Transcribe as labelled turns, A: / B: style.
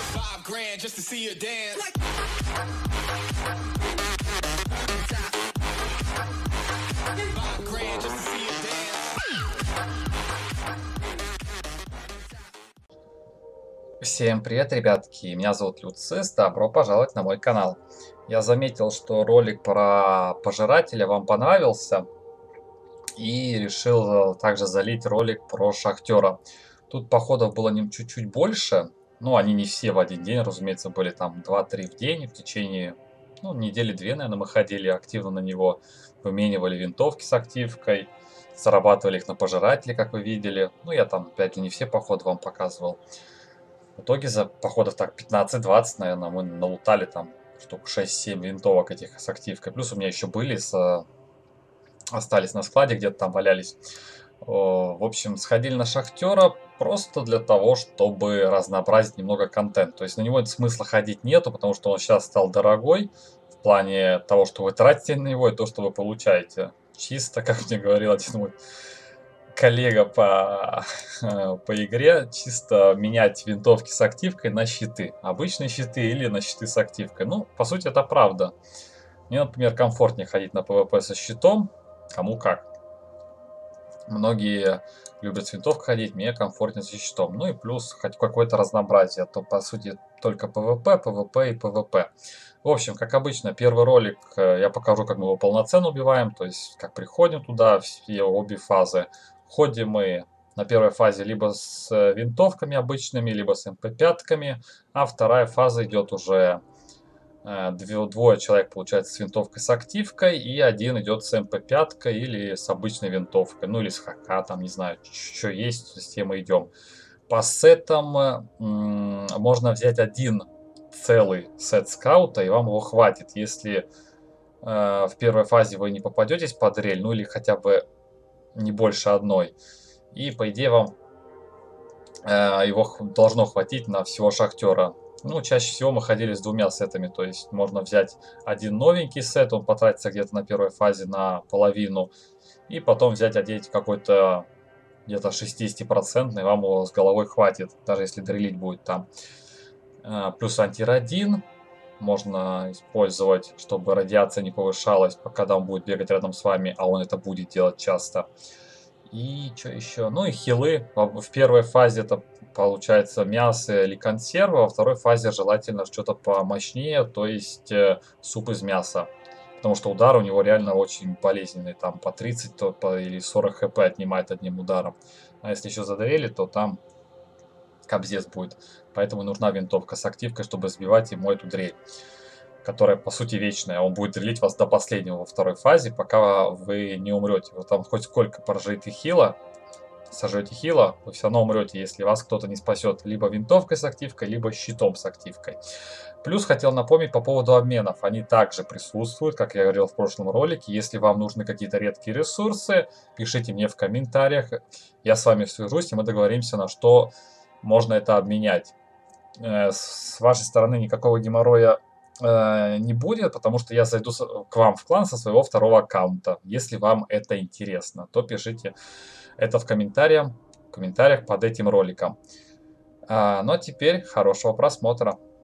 A: 5 grand just to see you dance.
B: Всем привет, ребятки! Меня зовут Люцис, добро пожаловать на мой канал. Я заметил, что ролик про пожирателя вам понравился, и решил также залить ролик про шахтера. Тут походов было не чуть-чуть больше, ну они не все в один день, разумеется, были там 2-3 в день, в течение недели-две, наверное, мы ходили активно на него, выменивали винтовки с активкой, зарабатывали их на пожирателе, как вы видели. Ну я там, опять же, не все походы вам показывал. В итоге за походов так 15-20, наверное, мы налутали там штук 6-7 винтовок этих с активкой. Плюс у меня еще были, остались на складе, где-то там валялись. В общем, сходили на шахтера просто для того, чтобы разнообразить немного контент. То есть на него смысла ходить нету, потому что он сейчас стал дорогой в плане того, что вы тратите на него и то, что вы получаете. Чисто, как мне говорил один мой коллега по игре, чисто менять винтовки с активкой на щиты. Обычные щиты или на щиты с активкой. Ну, по сути, это правда. Мне, например, комфортнее ходить на PvP со щитом, кому как. Многие любят с винтовкой ходить, мне комфортнее со щитом. Ну и плюс хоть какое-то разнообразие, а то по сути только PvP, PvP и PvP. В общем, как обычно, первый ролик я покажу, как мы его полноценно убиваем, то есть как приходим туда, все обе фазы. Ходим мы на первой фазе либо с винтовками обычными, либо с МП5-ками, а вторая фаза идет уже двое человек, получается, с винтовкой с активкой, и один идет с МП5 или с обычной винтовкой, ну или с ХК, там, не знаю, что есть, с тем мы идем. По сетам можно взять один целый сет скаута, и вам его хватит, если в первой фазе вы не попадетесь под рель, ну или хотя бы не больше одной. И по идее вам его должно хватить на всего шахтера. Ну, чаще всего мы ходили с двумя сетами, то есть можно взять один новенький сет, он потратится где-то на первой фазе на половину, и потом взять, одеть какой-то где-то 60%, вам его с головой хватит, даже если дрелить будет там. Плюс антирадин можно использовать, чтобы радиация не повышалась, когда он будет бегать рядом с вами, а он это будет делать часто. И что еще? Ну и хилы. В первой фазе это получается мясо или консерва, во второй фазе желательно что-то помощнее, то есть суп из мяса. Потому что удар у него реально очень болезненный, там по 30 или 40 хп отнимает одним ударом. А если еще задавили, то там кобздец будет. Поэтому нужна винтовка с активкой, чтобы сбивать ему эту дрель, которая по сути вечная. Он будет дрелить вас до последнего во второй фазе, пока вы не умрете. Вы там хоть сколько проживете хила, сожжете хила, вы все равно умрете, если вас кто-то не спасет либо винтовкой с активкой, либо щитом с активкой. Плюс хотел напомнить по поводу обменов. Они также присутствуют, как я говорил в прошлом ролике. Если вам нужны какие-то редкие ресурсы, пишите мне в комментариях. Я с вами свяжусь, и мы договоримся, на что можно это обменять. С вашей стороны никакого геморроя не будет, потому что я зайду к вам в клан со своего второго аккаунта. Если вам это интересно, то пишите это в комментариях под этим роликом. Ну а теперь хорошего просмотра.